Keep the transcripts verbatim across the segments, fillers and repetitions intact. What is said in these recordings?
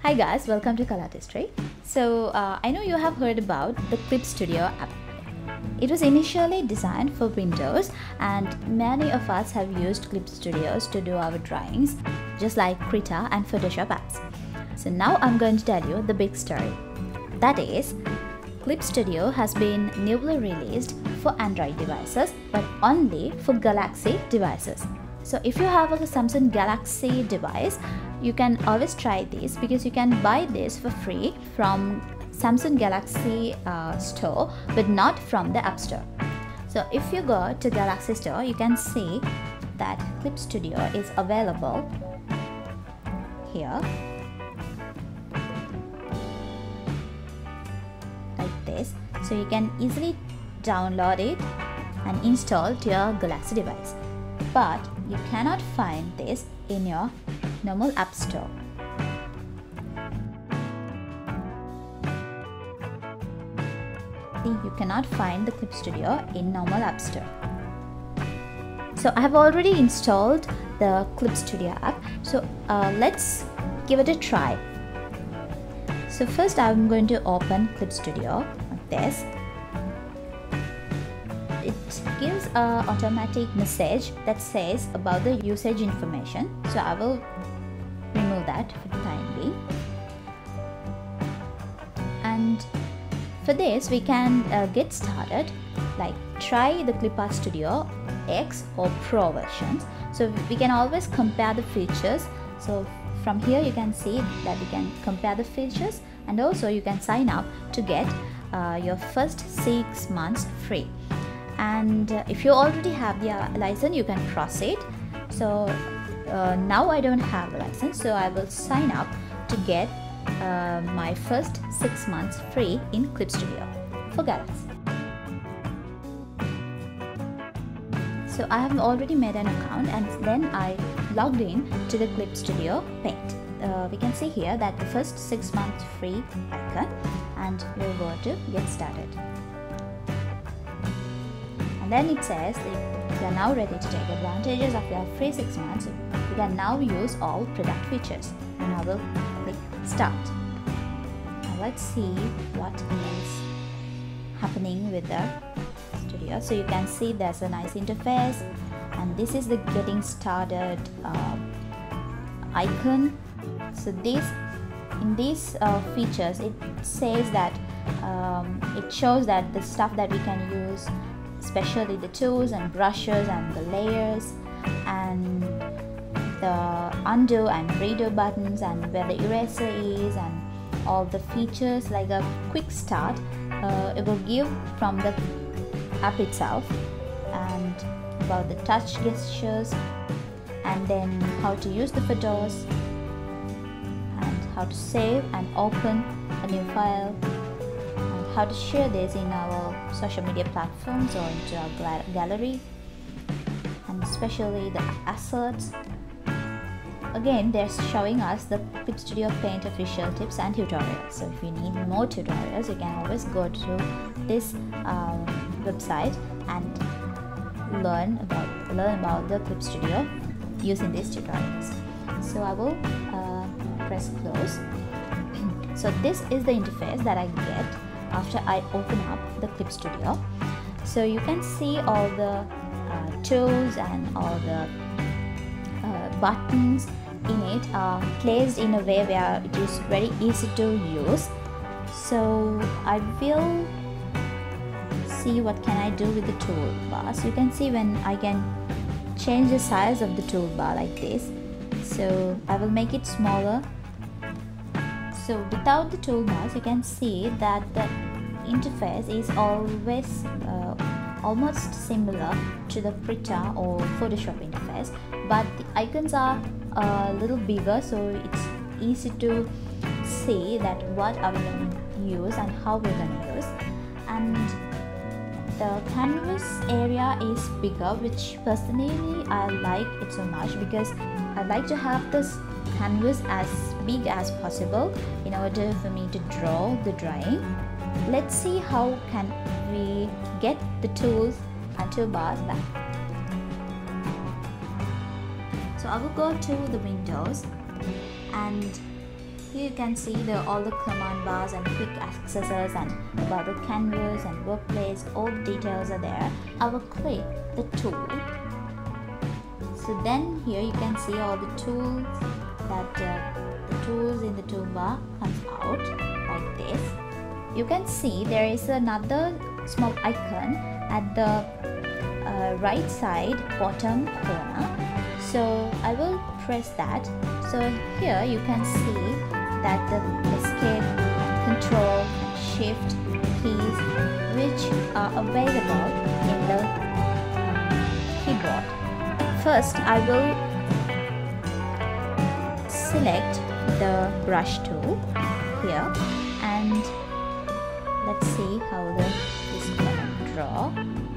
Hi guys, welcome to Colortistry. So uh, I know you have heard about the Clip Studio app. It was initially designed for Windows and many of us have used Clip Studios to do our drawings, just like Krita and Photoshop apps. So now I'm going to tell you the big story. That is, Clip Studio has been newly released for Android devices but only for Galaxy devices. So if you have a Samsung Galaxy device, you can always try this because you can buy this for free from Samsung Galaxy uh, store but not from the App Store. So if you go to Galaxy Store, you can see that Clip Studio is available here like this. So you can easily download it and install to your Galaxy device. But you cannot find this in your normal App Store. You cannot find the Clip Studio in normal App Store. So I have already installed the Clip Studio app. So uh, let's give it a try. So first I'm going to open Clip Studio like this. It gives an automatic message that says about the usage information. So I will remove that for the time being. And for this we can uh, get started, like try the Clip Studio X or Pro versions. So we can always compare the features. So from here you can see that we can compare the features, and also you can sign up to get uh, your first six months free. And uh, if you already have the uh, license, you can proceed. So uh, now I don't have a license, so I will sign up to get uh, my first six months free in Clip Studio for Galaxy. So I have already made an account and then I logged in to the Clip Studio Paint. Uh, we can see here that the first six months free icon, and we'll go to get started. And then it says that you are now ready to take advantages of your free six months. You can now use all product features. And I will click start. Now let's see what is happening with the studio. So you can see there's a nice interface, and this is the getting started uh, icon. So this in these uh, features, it says that um, it shows that the stuff that we can use, especially the tools and brushes and the layers and the undo and redo buttons and where the eraser is and all the features, like a quick start uh, it will give from the app itself, and about the touch gestures, and then how to use the photos and how to save and open a new file, how to share this in our social media platforms or into our gallery, and especially the assets. Again, they're showing us the Clip Studio Paint official tips and tutorials. So if you need more tutorials, you can always go to this um, website and learn about learn about the Clip Studio using these tutorials. So I will uh, press close. So this is the interface that I get after I open up the Clip Studio. So you can see all the uh, tools and all the uh, buttons in it are placed in a way where it is very easy to use. So I will see what can I do with the toolbar. So you can see when I can change the size of the toolbar like this. So I will make it smaller. So without the toolbars, you can see that the interface is always uh, almost similar to the Krita or Photoshop interface, but the icons are a little bigger, so it's easy to see that what are we going to use and how we're going to use. And the canvas area is bigger, which personally I like it so much because I like to have this canvas as big as possible in order for me to draw the drawing. Let's see how can we get the tools and toolbars back. So I will go to the Windows and here you can see the all the command bars and quick accesses and about the canvas and workplace. All the details are there. I will click the tool. So then here you can see all the tools that uh, the tools in the toolbar comes out like this. You can see there is another small icon at the uh, right side bottom corner. So I will press that. So here you can see that the escape, control, and shift keys which are available in the keyboard. First I will select the brush tool here, and let's see how the this is gonna draw.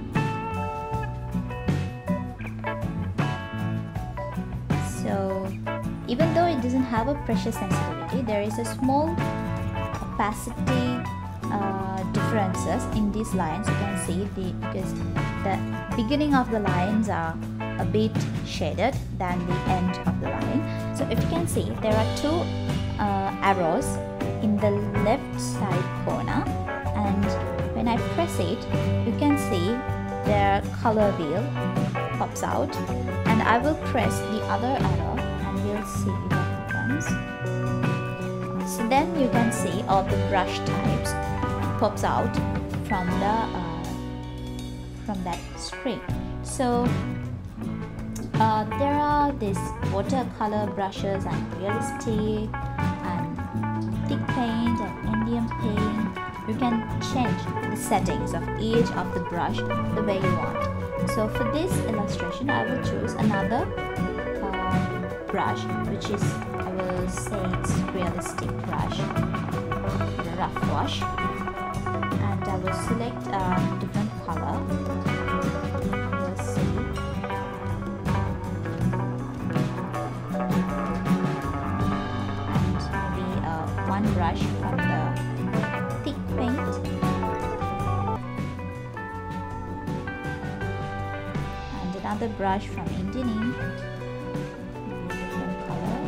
So even though it doesn't have a pressure sensitivity, there is a small opacity uh, differences in these lines. You can see the because the beginning of the lines are a bit shaded than the end of the line. So if you can see, there are two uh, arrows in the left side corner, and when I press it, you can see their color wheel pops out, and I will press the other arrow and we'll see what happens. So then you can see all the brush types pops out from the uh, from that screen. So uh, there are these watercolor brushes and realistic and thick paint and Indian paint. You can change the settings of each of the brush the way you want. So for this illustration, I will choose another uh, brush, which is, I will say it's realistic brush, the rough wash, and I will select a different color. You'll see. And maybe uh, one brush from the thick paint. Another brush from Indian ink, different color.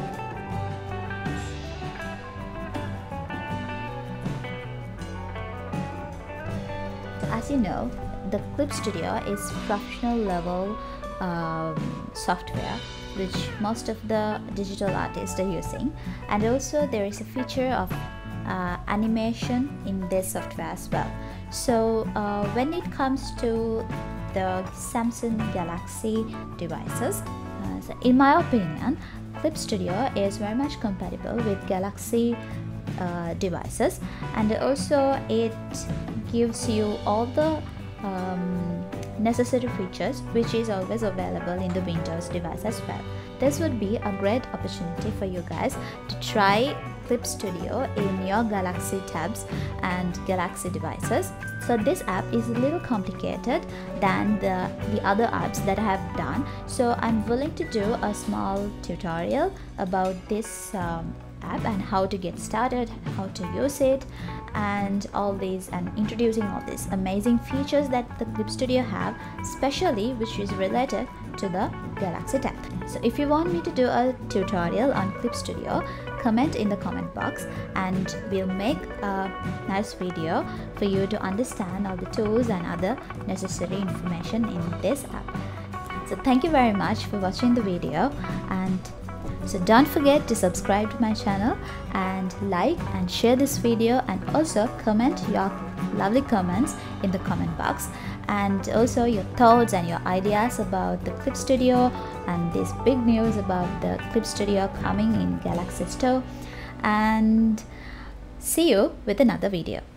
As you know, the Clip Studio is professional level um, software which most of the digital artists are using, and also there is a feature of uh, animation in this software as well. So uh, when it comes to the Samsung Galaxy devices, uh, so in my opinion, Clip Studio is very much compatible with Galaxy uh, devices, and also it gives you all the um, necessary features which is always available in the Windows device as well. This would be a great opportunity for you guys to try Clip Studio in your Galaxy tabs and Galaxy devices. So this app is a little complicated than the, the other apps that I have done. So I'm willing to do a small tutorial about this um, app and how to get started, how to use it, and all these, and introducing all these amazing features that the Clip Studio have, especially which is related to the Galaxy tab. So if you want me to do a tutorial on Clip Studio, comment in the comment box and we'll make a nice video for you to understand all the tools and other necessary information in this app. So thank you very much for watching the video, and so don't forget to subscribe to my channel and like and share this video, and also comment your lovely comments in the comment box, and also your thoughts and your ideas about the Clip Studio and this big news about the Clip Studio coming in Galaxy Store. And see you with another video.